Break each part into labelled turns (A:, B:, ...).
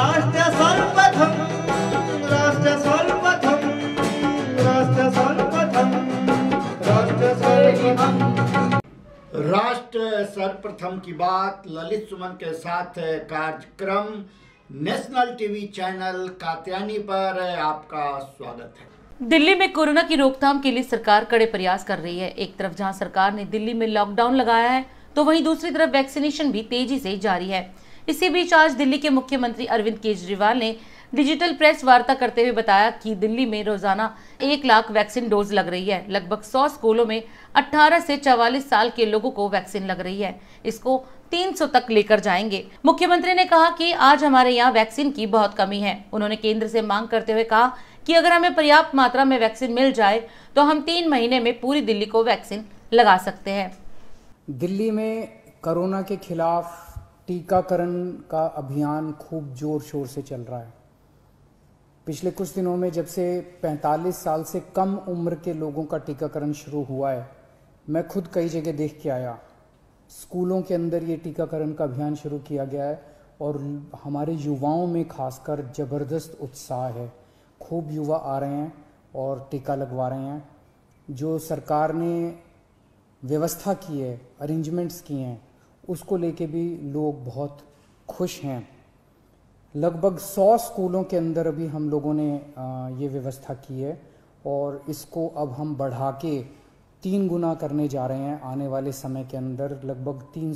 A: राष्ट्र सर्वप्रथम, राष्ट्र सर्वप्रथम, राष्ट्र सर्वप्रथम, राष्ट्र सर्वप्रथम। राष्ट्र सर्वप्रथम की बात ललित सुमन के साथ कार्यक्रम नेशनल टीवी चैनल कात्यायनी पर आपका स्वागत है।
B: दिल्ली में कोरोना की रोकथाम के लिए सरकार कड़े प्रयास कर रही है। एक तरफ जहां सरकार ने दिल्ली में लॉकडाउन लगाया है, तो वहीं दूसरी तरफ वैक्सीनेशन भी तेजी से जारी है। इसी बीच आज दिल्ली के मुख्यमंत्री अरविंद केजरीवाल ने डिजिटल प्रेस वार्ता करते हुए बताया कि दिल्ली में रोजाना 1 लाख वैक्सीन डोज लग रही है। लगभग 100 स्कूलों में 18 से 44 साल के लोगों को वैक्सीन लग रही है। इसको 300 तक लेकर जाएंगे। मुख्यमंत्री ने कहा कि आज हमारे यहाँ वैक्सीन की बहुत कमी है। उन्होंने केंद्र से मांग करते हुए कहा कि अगर हमें पर्याप्त मात्रा में वैक्सीन मिल जाए तो हम 3 महीने में पूरी दिल्ली को वैक्सीन लगा सकते हैं।
C: दिल्ली में कोरोना के खिलाफ टीकाकरण का अभियान खूब जोर शोर से चल रहा है। पिछले कुछ दिनों में जब से 45 साल से कम उम्र के लोगों का टीकाकरण शुरू हुआ है, मैं खुद कई जगह देख के आया। स्कूलों के अंदर ये टीकाकरण का अभियान शुरू किया गया है और हमारे युवाओं में खासकर ज़बरदस्त उत्साह है। खूब युवा आ रहे हैं और टीका लगवा रहे हैं। जो सरकार ने व्यवस्था की है, अरेंजमेंट्स किए हैं, उसको लेके भी लोग बहुत खुश हैं। लगभग 100 स्कूलों के अंदर अभी हम लोगों ने ये व्यवस्था की है और इसको अब हम बढ़ा के 3 गुना करने जा रहे हैं। आने वाले समय के अंदर लगभग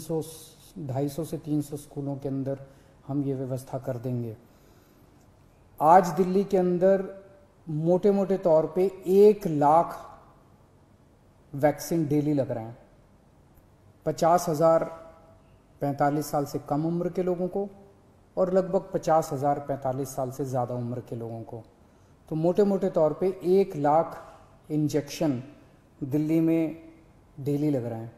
C: 250 से 300 स्कूलों के अंदर हम ये व्यवस्था कर देंगे। आज दिल्ली के अंदर मोटे मोटे तौर पे 1 लाख वैक्सीन डेली लग रहे हैं। 50,000 45 साल से कम उम्र के लोगों को और लगभग 50,000 45 साल से ज़्यादा उम्र के लोगों को। तो मोटे मोटे तौर पे 1 लाख इंजेक्शन दिल्ली में डेली लग रहे हैं।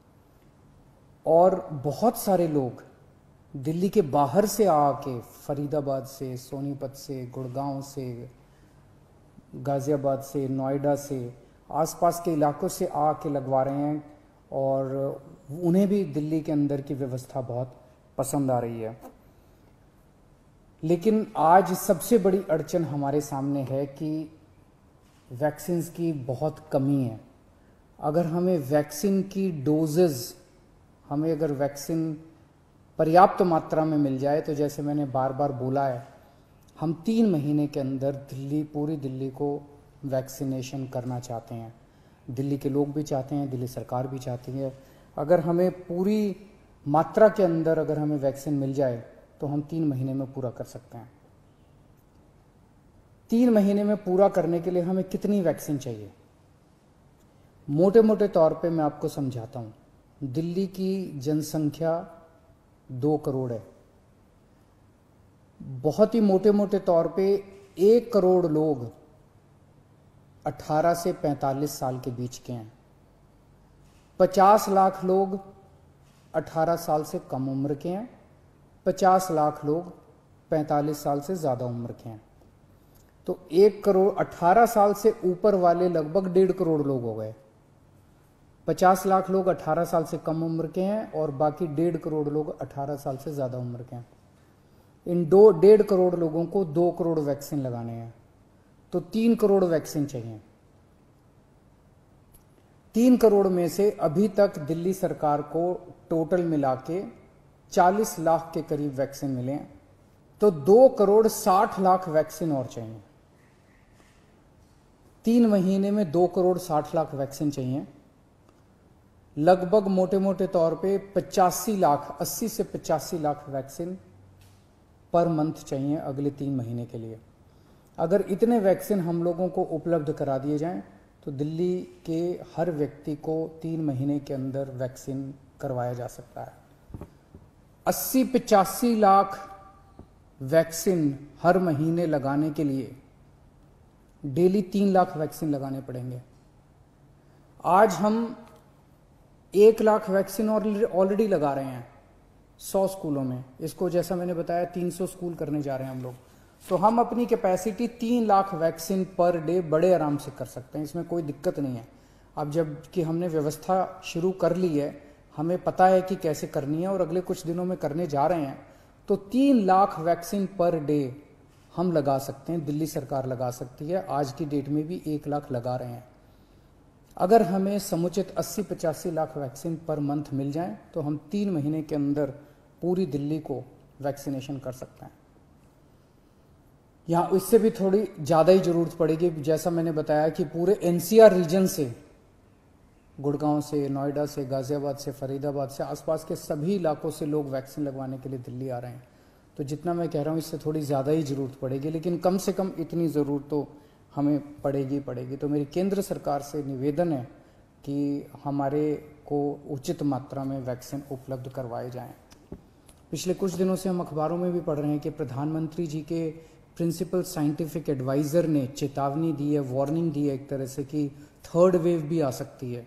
C: और बहुत सारे लोग दिल्ली के बाहर से आके, फरीदाबाद से, सोनीपत से, गुड़गांव से, गाज़ियाबाद से, नोएडा से, आसपास के इलाकों से आके लगवा रहे हैं और उन्हें भी दिल्ली के अंदर की व्यवस्था बहुत पसंद आ रही है। लेकिन आज सबसे बड़ी अड़चन हमारे सामने है कि वैक्सीन्स की बहुत कमी है। अगर हमें वैक्सीन की डोजेस, हमें अगर वैक्सीन पर्याप्त मात्रा में मिल जाए तो जैसे मैंने बार बार बोला है, हम 3 महीने के अंदर पूरी दिल्ली को वैक्सीनेशन करना चाहते हैं। दिल्ली के लोग भी चाहते हैं, दिल्ली सरकार भी चाहती है। अगर हमें पूरी मात्रा के अंदर अगर हमें वैक्सीन मिल जाए तो हम 3 महीने में पूरा कर सकते हैं। 3 महीने में पूरा करने के लिए हमें कितनी वैक्सीन चाहिए? मोटे मोटे तौर पे मैं आपको समझाता हूं। दिल्ली की जनसंख्या 2 करोड़ है। बहुत ही मोटे मोटे तौर पे 1 करोड़ लोग 18 से 45 साल के बीच के हैं। 50 लाख लोग 18 साल से कम उम्र के हैं। 50 लाख लोग 45 साल से ज़्यादा उम्र के हैं। तो 1 करोड़ 18 साल से ऊपर वाले लगभग 1.5 करोड़ लोग हो गए। 50 लाख लोग 18 साल से कम उम्र के हैं और बाकी 1.5 करोड़ लोग 18 साल से ज़्यादा उम्र के हैं। इन 1.5 करोड़ लोगों को 2 करोड़ वैक्सीन लगाने हैं, तो 3 करोड़ वैक्सीन चाहिए। 3 करोड़ में से अभी तक दिल्ली सरकार को टोटल मिला के 40 लाख के करीब वैक्सीन मिले हैं, तो 2 करोड़ 60 लाख वैक्सीन और चाहिए। 3 महीने में 2 करोड़ 60 लाख वैक्सीन चाहिए। लगभग मोटे मोटे तौर पे 85 लाख, 80 से 85 लाख वैक्सीन पर मंथ चाहिए अगले 3 महीने के लिए। अगर इतने वैक्सीन हम लोगों को उपलब्ध करा दिए जाएं तो दिल्ली के हर व्यक्ति को 3 महीने के अंदर वैक्सीन करवाया जा सकता है। 80-85 लाख वैक्सीन हर महीने लगाने के लिए डेली 3 लाख वैक्सीन लगाने पड़ेंगे। आज हम 1 लाख वैक्सीन ऑलरेडी लगा रहे हैं 100 स्कूलों में। इसको जैसा मैंने बताया 300 स्कूल करने जा रहे हैं हम लोग। तो हम अपनी capacity 3 lakh vaccine per day बड़े आराम से कर सकते हैं, इसमें कोई दिक्कत नहीं है। अब जब कि हमने व्यवस्था शुरू कर ली है, हमें पता है कि कैसे करनी है और अगले कुछ दिनों में करने जा रहे हैं, तो 3 लाख वैक्सीन पर डे हम लगा सकते हैं, दिल्ली सरकार लगा सकती है। आज की डेट में भी 1 लाख लगा रहे हैं। अगर हमें समुचित 80-85 लाख वैक्सीन पर मंथ मिल जाए तो हम 3 महीने के अंदर पूरी दिल्ली को वैक्सीनेशन कर सकते हैं। यहाँ इससे भी थोड़ी ज़्यादा ही ज़रूरत पड़ेगी। जैसा मैंने बताया कि पूरे एनसीआर रीजन से, गुड़गांव से, नोएडा से, गाजियाबाद से, फरीदाबाद से, आसपास के सभी इलाकों से लोग वैक्सीन लगवाने के लिए दिल्ली आ रहे हैं। तो जितना मैं कह रहा हूँ इससे थोड़ी ज़्यादा ही ज़रूरत पड़ेगी, लेकिन कम से कम इतनी ज़रूरत तो हमें पड़ेगी। तो मेरी केंद्र सरकार से निवेदन है कि हमारे को उचित मात्रा में वैक्सीन उपलब्ध करवाए जाएं। पिछले कुछ दिनों से हम अखबारों में भी पढ़ रहे हैं कि प्रधानमंत्री जी के प्रिंसिपल साइंटिफिक एडवाइज़र ने चेतावनी दी है, वार्निंग दी है एक तरह से कि 3rd वेव भी आ सकती है।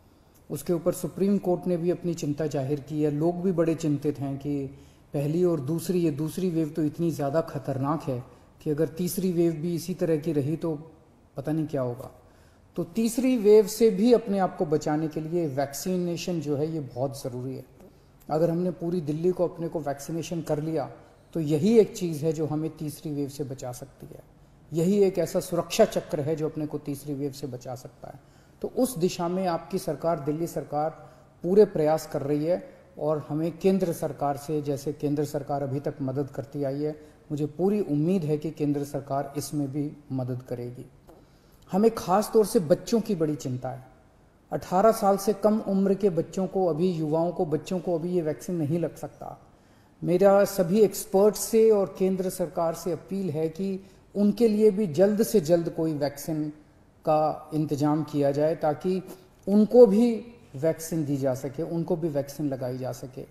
C: उसके ऊपर सुप्रीम कोर्ट ने भी अपनी चिंता जाहिर की है। लोग भी बड़े चिंतित हैं कि पहली और दूसरी वेव तो इतनी ज़्यादा खतरनाक है कि अगर तीसरी वेव भी इसी तरह की रही तो पता नहीं क्या होगा। तो तीसरी वेव से भी अपने आप को बचाने के लिए वैक्सीनेशन जो है ये बहुत ज़रूरी है। अगर हमने पूरी दिल्ली को अपने को वैक्सीनेशन कर लिया तो यही एक चीज़ है जो हमें तीसरी वेव से बचा सकती है। यही एक ऐसा सुरक्षा चक्र है जो अपने को तीसरी वेव से बचा सकता है। तो उस दिशा में आपकी सरकार, दिल्ली सरकार पूरे प्रयास कर रही है और हमें केंद्र सरकार से, जैसे केंद्र सरकार अभी तक मदद करती आई है, मुझे पूरी उम्मीद है कि केंद्र सरकार इसमें भी मदद करेगी। हमें खास तौर से बच्चों की बड़ी चिंता है। 18 साल से कम उम्र के बच्चों को, अभी युवाओं को, बच्चों को अभी ये वैक्सीन नहीं लग सकता। मेरा सभी एक्सपर्ट से और केंद्र सरकार से अपील है कि उनके लिए भी जल्द से जल्द कोई वैक्सीन का इंतजाम किया जाए ताकि उनको भी वैक्सीन दी जा सके, उनको भी वैक्सीन लगाई जा सके।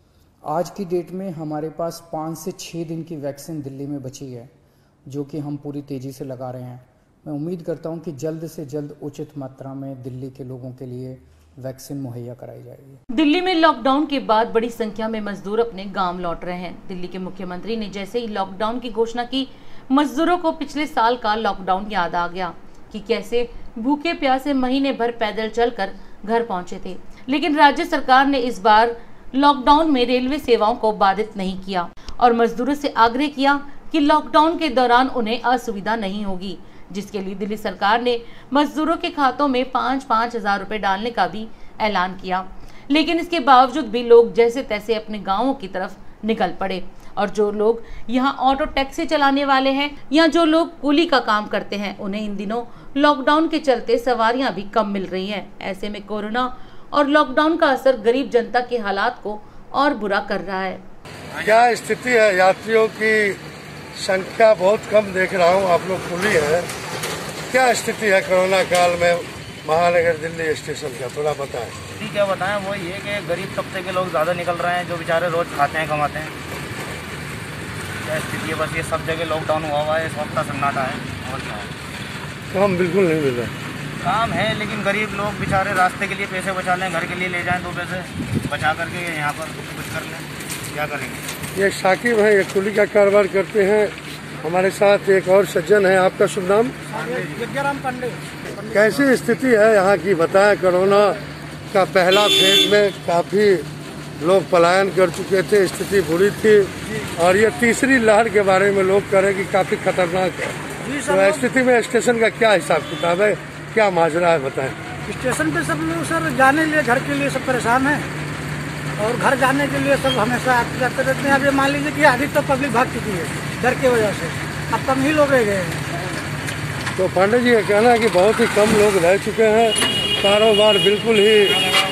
C: आज की डेट में हमारे पास 5 से 6 दिन की वैक्सीन दिल्ली में बची है जो कि हम पूरी तेज़ी से लगा रहे हैं। मैं उम्मीद करता हूं कि जल्द से जल्द उचित मात्रा में दिल्ली के लोगों के लिए वैक्सीन मुहैया कराई जाएगी।
B: दिल्ली में लॉकडाउन के बाद बड़ी संख्या में मजदूर अपने गांव लौट रहे हैं। दिल्ली के मुख्यमंत्री ने जैसे ही लॉकडाउन की घोषणा की, मजदूरों को पिछले साल का लॉकडाउन याद आ गया कि कैसे भूखे प्यासे महीने भर पैदल चलकर घर पहुंचे थे। लेकिन राज्य सरकार ने इस बार लॉकडाउन में रेलवे सेवाओं को बाधित नहीं किया और मजदूरों से आग्रह किया कि लॉकडाउन के दौरान उन्हें असुविधा नहीं होगी, जिसके लिए दिल्ली सरकार ने मजदूरों के खातों में 5-5 हजार रुपए डालने का भी ऐलान किया। लेकिन इसके बावजूद भी लोग जैसे तैसे अपने गांवों की तरफ निकल पड़े और जो लोग यहाँ ऑटो टैक्सी चलाने वाले हैं या जो लोग कूली का काम करते हैं, उन्हें इन दिनों लॉकडाउन के चलते सवारियां भी कम मिल रही हैं। ऐसे में कोरोना और लॉकडाउन का असर गरीब जनता के हालात को और बुरा कर रहा है।
D: क्या स्थिति है? यात्रियों की संख्या बहुत कम देख रहा हूँ, आप लोग खुली है। क्या स्थिति है कोरोना काल में महानगर दिल्ली स्टेशन का, थोड़ा बताएं।
E: जी क्या बताएं, वही है कि गरीब तबके के लोग ज़्यादा निकल रहे हैं जो बेचारे रोज खाते हैं कमाते हैं। क्या स्थिति है, बस ये सब जगह लॉकडाउन हुआ है, इस वक्त का सन्नाटा है और क्या है।
D: काम बिल्कुल नहीं मिल रहा।
E: काम है लेकिन गरीब लोग बेचारे रास्ते के लिए पैसे बचा लें, घर के लिए ले जाएं 2 पैसे बचा करके यहाँ पर कुछ कर लें, क्या करेंगे।
D: ये साकिब है, ये कुली का कारोबार करते हैं। हमारे साथ एक और सज्जन है, आपका शुभ नाम?
F: विद्याराम पांडे।
D: कैसी स्थिति है यहाँ की बताएं। कोरोना का पहला फेज में काफ़ी लोग पलायन कर चुके थे, स्थिति बुरी थी, और ये तीसरी लहर के बारे में लोग कह रहे हैं कि काफ़ी खतरनाक है। तो स्थिति में स्टेशन का क्या हिसाब किताब है, क्या माजरा है, बताएं।
F: स्टेशन पे सब लोग सर जाने के लिए, घर के लिए सब परेशान हैं और घर जाने के लिए सब हमेशा आते जाते रहते हैं। अब ये मान लीजिए कि आधी तो पब्लिक भाग चुकी है डर की वजह से, अब कम ही लोग रह गए हैं।
D: तो पांडे जी का कहना है कि बहुत ही कम लोग रह चुके हैं, कारोबार बिल्कुल ही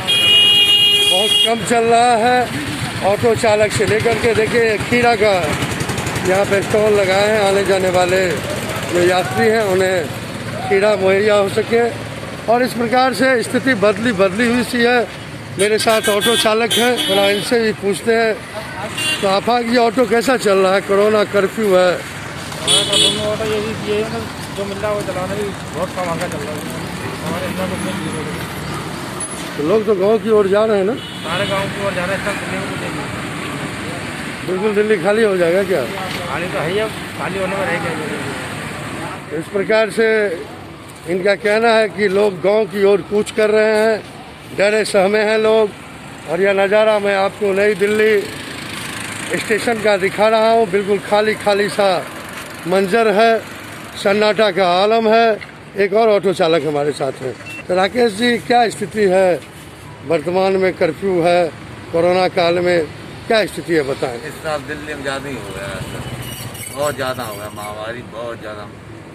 D: बहुत कम चल रहा है। ऑटो चालक से लेकर के देखिए खीरा का यहाँ पे स्टॉल लगाए हैं, आने जाने वाले जो यात्री हैं उन्हें खीरा मुहैया हो सके, और इस प्रकार से स्थिति बदली हुई सी है। मेरे साथ ऑटो चालक हैं, थोड़ा इनसे भी पूछते हैं। तो आपा ये ऑटो कैसा चल रहा है? कोरोना कर्फ्यू है।
E: दोनों ऑटो ये जो मिल रहा है वो चलाना भी बहुत कम आगे चल रहा है हमारे इतना।
D: तो लोग तो गांव की ओर जा रहे हैं ना?
E: सारे गाँव की ओर जा रहे हैं, दिल्ली में
D: बिल्कुल दिल्ली खाली हो जाएगा क्या?
E: खाली तो है ही, अब खाली होने में रह गया।
D: इस प्रकार से इनका कहना है कि लोग गांव की ओर कूच कर रहे हैं, डरे सहमे हैं लोग। और यह नज़ारा मैं आपको नई दिल्ली स्टेशन का दिखा रहा हूँ। बिल्कुल खाली खाली सा मंजर है, सन्नाटा का आलम है। एक और ऑटो चालक हमारे साथ हैं। तो राकेश जी, क्या स्थिति है वर्तमान में? कर्फ्यू है, कोरोना काल में क्या स्थिति है, बताएं।
G: इस साल दिल्ली में ज़्यादा ही हो गया सर, बहुत ज़्यादा हो गया, महामारी बहुत ज़्यादा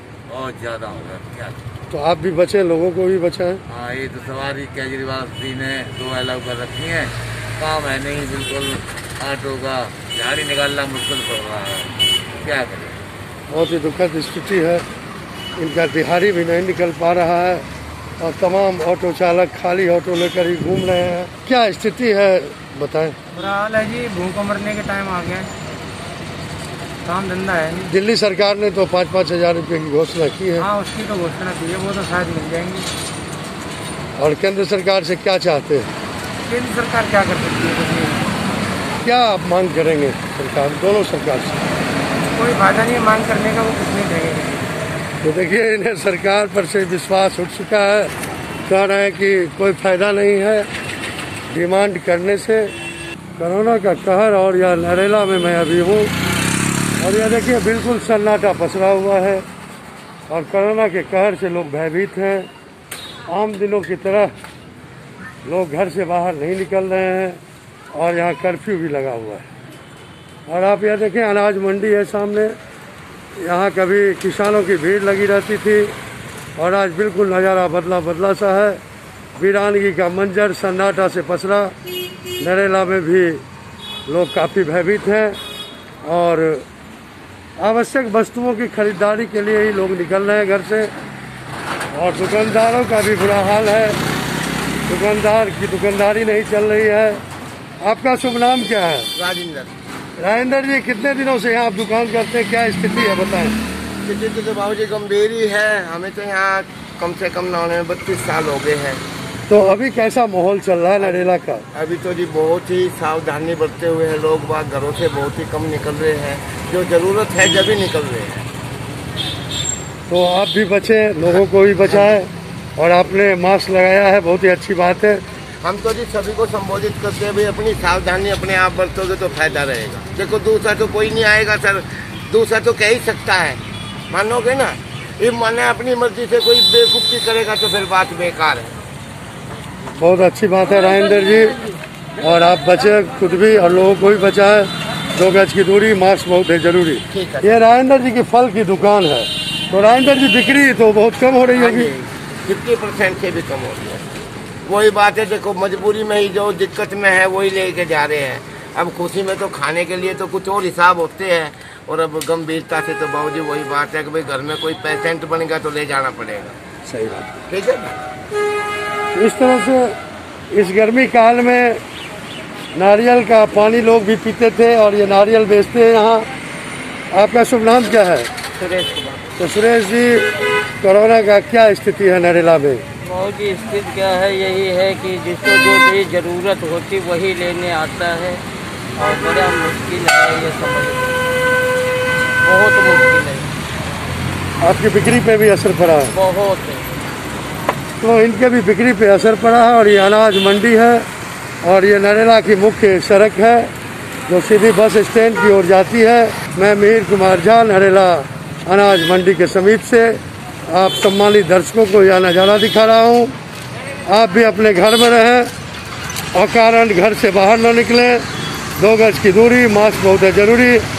G: हो गया। क्या
D: तो आप भी बचें, लोगों को भी बचाएं।
G: हाँ, ये तो सवारी केजरीवाल जी ने 2 अलाउ कर रखी है, काम है नहीं बिल्कुल। ऑटो का झाड़ी निकालना मुश्किल पड़ रहा है, क्या करें।
D: बहुत ही दुखद स्थिति है, इनका दिहाड़ी भी नहीं निकल पा रहा है और तमाम ऑटो चालक खाली ऑटो लेकर ही घूम रहे हैं। क्या स्थिति है, बताएं।
E: बुरा हाल है जी, भूखों मरने के टाइम आ गया, काम धंधा है नहीं।
D: दिल्ली सरकार ने तो 5-5 हज़ार रुपये की घोषणा की है।
E: हाँ, उसकी तो घोषणा की है, वो तो शायद मिल जाएंगी।
D: और केंद्र सरकार से क्या चाहते हैं?
E: केंद्र सरकार क्या कर सकती है?
D: क्या आप मांग करेंगे सरकार, दोनों सरकार से?
E: कोई फायदा नहीं है मांग करने का, वो कुछ नहीं देंगे।
D: तो देखिए, इन्हें सरकार पर से विश्वास उठ चुका है, कह रहे हैं कि कोई फायदा नहीं है डिमांड करने से। कोरोना का कहर, और यह नरेला में मैं अभी हूँ और यह देखिए बिल्कुल सन्नाटा पसरा हुआ है और कोरोना के कहर से लोग भयभीत हैं। आम दिनों की तरह लोग घर से बाहर नहीं निकल रहे हैं और यहाँ कर्फ्यू भी लगा हुआ है। और आप यह देखें, अनाज मंडी है सामने, यहाँ कभी किसानों की भीड़ लगी रहती थी और आज बिल्कुल नज़ारा बदला सा है। वीरानगी का मंजर सन्नाटा से पसरा। नरेला में भी लोग काफ़ी भयभीत हैं और आवश्यक वस्तुओं की खरीदारी के लिए ही लोग निकल रहे हैं घर से। और दुकानदारों का भी बुरा हाल है, दुकानदार की दुकानदारी नहीं चल रही है। आपका शुभ नाम क्या है? राजेंद्र जी, कितने दिनों से यहाँ आप दुकान करते हैं, क्या स्थिति है, बताएं।
A: स्थिति तो बाबू जी गंभीर ही है। हमें तो यहाँ कम से कम 32 साल हो गए हैं।
D: तो अभी कैसा माहौल चल रहा है नरेला का?
A: अभी तो जी बहुत ही सावधानी बरते हुए हैं लोग, बाग घरों से बहुत ही कम निकल रहे हैं, जो जरूरत है जब ही निकल रहे हैं।
D: तो आप भी बचें, लोगों को भी बचाएं और आपने मास्क लगाया है, बहुत ही अच्छी बात है।
A: हम तो जी सभी को संबोधित करते हैं, भाई अपनी सावधानी अपने आप बरतोगे तो फायदा रहेगा। देखो दूसरा तो कोई नहीं आएगा सर, दूसरा तो कह ही सकता है, मानोगे ना। ये माने अपनी मर्जी से कोई बेवकूफ़ी करेगा तो फिर बात बेकार है।
D: बहुत अच्छी बात है राजेंद्र जी, और आप बचे खुद भी और लोगों को भी बचाएं। 2 गज की दूरी, मास्क बहुत है जरूरी। ये राजेंद्र जी की फल की दुकान है, तो राजेंद्र जी बिक्री तो बहुत कम हो रही होगी?
A: 50% से भी कम हो रही है। वही बात है, देखो मजबूरी में ही जो दिक्कत में है वही लेके जा रहे हैं। अब खुशी में तो खाने के लिए तो कुछ और हिसाब होते हैं, और अब गंभीरता से तो बाबूजी वही बात है कि भाई घर में कोई पेशेंट बनेगा तो ले जाना पड़ेगा।
D: सही बात,
A: ठीक है ना।
D: इस तरह से इस गर्मी काल में नारियल का पानी लोग भी पीते थे और ये नारियल बेचते हैं यहाँ। आपका शुभ नाम क्या है?
E: सुरेश कुमार।
D: तो सुरेश जी, कोरोना का क्या स्थिति है नरेला में?
H: बहुत ही स्थिति क्या है, यही है कि जिसको जो भी ज़रूरत होती वही लेने आता है और बड़ा मुश्किल है ये समझ, बहुत मुश्किल है।
D: आपकी बिक्री पे भी असर पड़ा है?
H: बहुत है।
D: तो इनके भी बिक्री पे असर पड़ा है। और ये अनाज मंडी है और ये नरेला की मुख्य सड़क है जो सीधी बस स्टैंड की ओर जाती है। मैं मिहिर कुमार झा, नरेला अनाज मंडी के समीप से आप सम्मानित दर्शकों को यह नज़ारा दिखा रहा हूँ। आप भी अपने घर में रहें और कारण घर से बाहर न निकलें। 2 गज की दूरी, मास्क बहुत है जरूरी।